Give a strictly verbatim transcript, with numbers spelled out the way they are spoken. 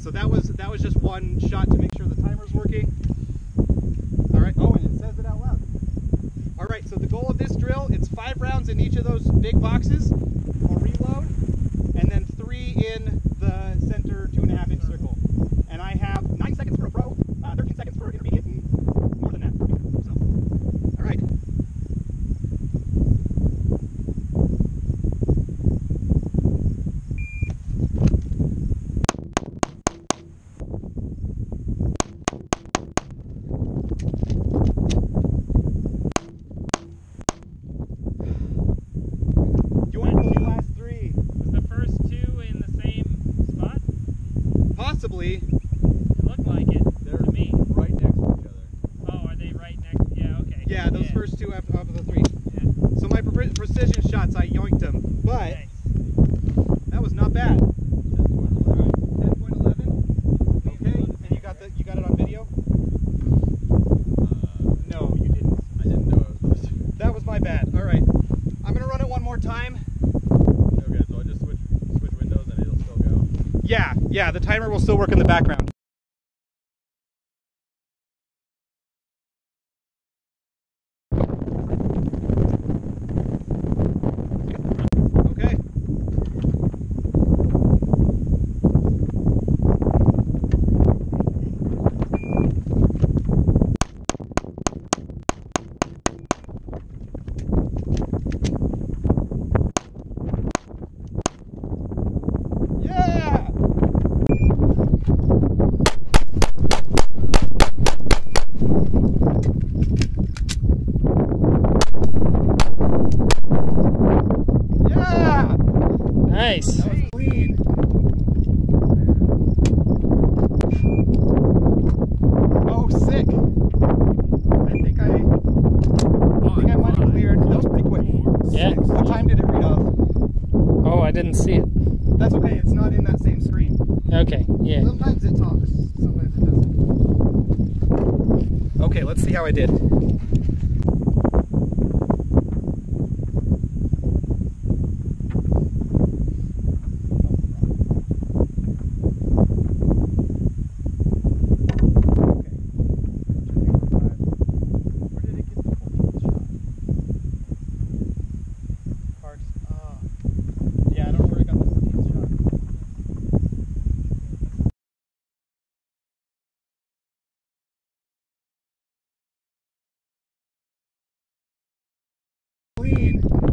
so that was that was just one shot to make sure the timer's working. All right. Oh, and it says it out loud. All right. So the goal of this drill, it's five rounds in each of those big boxes. I'll reload, and then three in the center two and a half inch circle. And I have nine seconds for a pro, uh, thirteen seconds for intermediate, and more than that for beginner. So, all right. Possibly. It looked like it. They're to me. right next to each other. Oh, are they right next? Yeah, okay. Yeah, those yeah. first two of, of the three. Yeah. So my pre precision shots, I yoinked them, but Nice. that was not bad. ten point eleven. Okay, and you got the you got it on video? Uh, No, you didn't. I didn't know I was supposed to. That was my bad. All right, I'm gonna run it one more time. Okay, so I just switch switch windows and it'll still go. Yeah, yeah, the timer will still work in the background. Okay. Yeah! Yeah! Nice. That was clean. Oh, sick. I think I, I think I might have cleared. That was pretty quick. Yeah. What time did it read off? Oh, I didn't see it. That's okay, it's not in that same screen. Okay, yeah. Sometimes it talks, sometimes it doesn't. Okay, let's see how I did. Clean.